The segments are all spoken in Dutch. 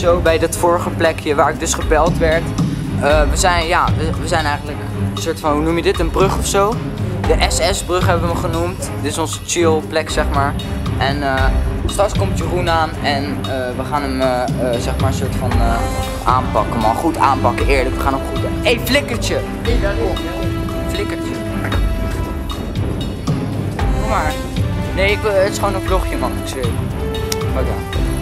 zo bij dat vorige plekje waar ik dus gebeld werd. We zijn eigenlijk een soort van, hoe noem je dit, een brug of zo. De SS-brug hebben we hem genoemd. Dit is onze chill plek, zeg maar. En straks komt Jeroen aan en we gaan hem zeg maar een soort van aanpakken, man. Goed aanpakken, eerlijk. We gaan hem goed. Hé, flikkertje! Flikkertje. Kom maar. Nee, het is gewoon een vlogje, man. Ik zweer je. Pak aan.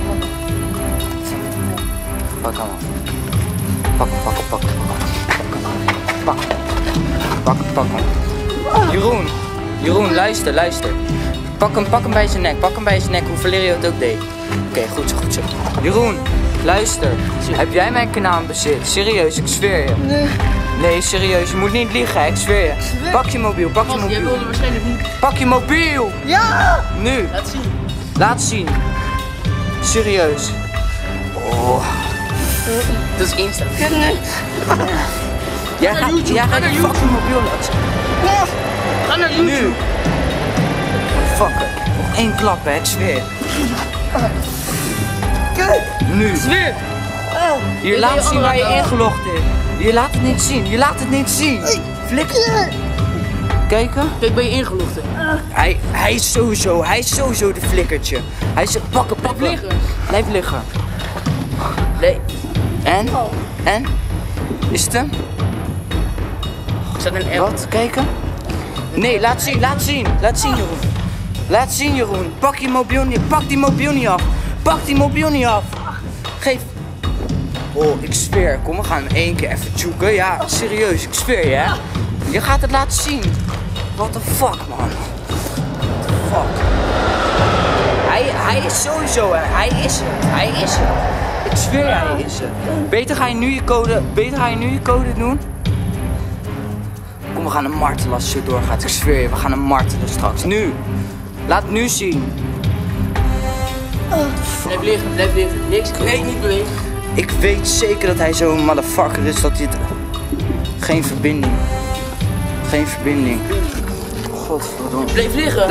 Pak aan, man. Pak hem. Jeroen, luister. Pak hem bij zijn nek, hoe Valerio het ook deed. Oké, goed zo. Jeroen, luister. Heb jij mijn kanaal in bezit? Serieus, ik zweer je. Nee, serieus, je moet niet liegen, ik zweer je. Pak je mobiel. Jij wilde waarschijnlijk niet. Pak je mobiel! Ja! Nu! Laat zien. Serieus. Oh. Dat is Insta. Jij gaat je fucking mobiel laten zien. Ga naar YouTube. Nu! Fucker. Nog één klap, hè, ik zweer. Kijk! Nu! Zweer! Hier, laat zien waar je ingelogd is. Je laat het niet zien. Flikker. Kijken? Kijk, ben je ingelogd? Hij is sowieso de flikkertje. Hij is pakken. Blijf liggen. Nee. En? Is het hem? Zet een app. Wat? Kijken? Nee, laat zien, Jeroen. Laat zien, Jeroen. Pak die mobiel niet af. Geef. Oh, ik zweer. Kom, we gaan hem 1 keer even zoeken. Ja, serieus, ik zweer je, hè. Je gaat het laten zien. What the fuck, man. What the fuck. Hij is sowieso, hè. Hij is het. Ik zweer, hij is het. Beter ga je nu je code doen. Kom, we gaan hem martelen als het doorgaat. Ik zweer je, we gaan hem martelen straks. Nu. Laat het nu zien. Blijf liggen. Niks. Nee, niet bewegen. Ik weet zeker dat hij zo'n motherfucker is dat hij het... Geen verbinding. Godverdomme. Blijf liggen.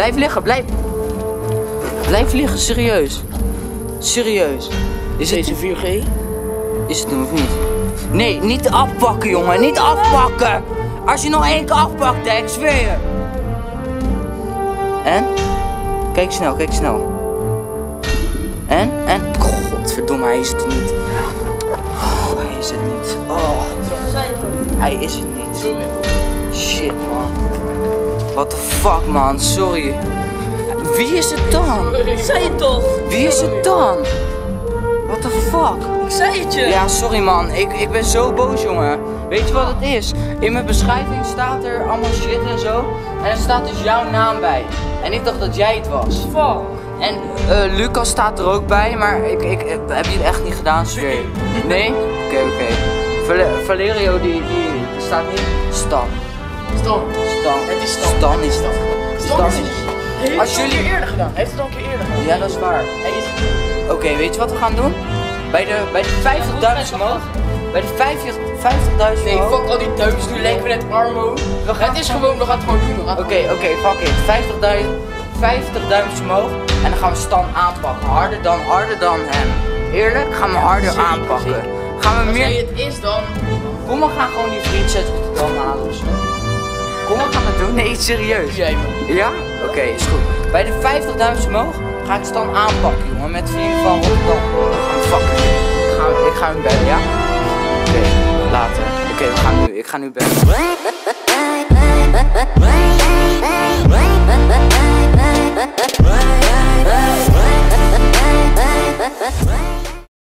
Blijf liggen, serieus. Is Deze 4G? Is het hem of niet? Nee, niet afpakken, jongen. Niet afpakken. Als je nog 1 keer afpakt, hè, ik zweer je. En? Kijk snel. En? Godverdomme, hij is het niet. Oh, hij is het niet. Oh. Hij is het niet. Shit, man. What the fuck, man. Sorry. Wie is het dan? Ik zei het toch? Wie is het dan? What the fuck? Ik zei het je. Ja, sorry, man. Ik ben zo boos, jongen. Weet je wat het is? In mijn beschrijving staat er allemaal shit en zo. En er staat dus jouw naam bij. En ik dacht dat jij het was. Fuck. En Lucas staat er ook bij, maar heb je het echt niet gedaan, zweer je? Nee? Oké. Valerio die staat niet. Stan. Het is Stan. Stan is het. Heeft Als het al een jullie... keer eerder gedaan. Ja, dat is waar. Oké, weet je wat we gaan doen? Bij de 50.000 omhoog. Bij de 50.000 Nee, fuck al die duimpjes, doe lijken we net armo. Het is gewoon, we gaan het gewoon doen. Oké, fuck it. 50 duimpjes omhoog en dan gaan we Stan aanpakken. Harder dan hem. Eerlijk, gaan we harder aanpakken. Gaan we Als meer... jij het is dan... Kom, we gaan gewoon die vriend zetten Rotterdam aan of zo. Kom, we gaan het doen. Nee, serieus. Jij man. Ja? Oké, is goed. Bij de 50 duimpjes omhoog ga ik Stan aanpakken, jongen. Met vrienden van Rotterdam. Dan gaan we fucken. Ik ga hem bellen, ja? Oké, later. Oké, ik ga nu bellen.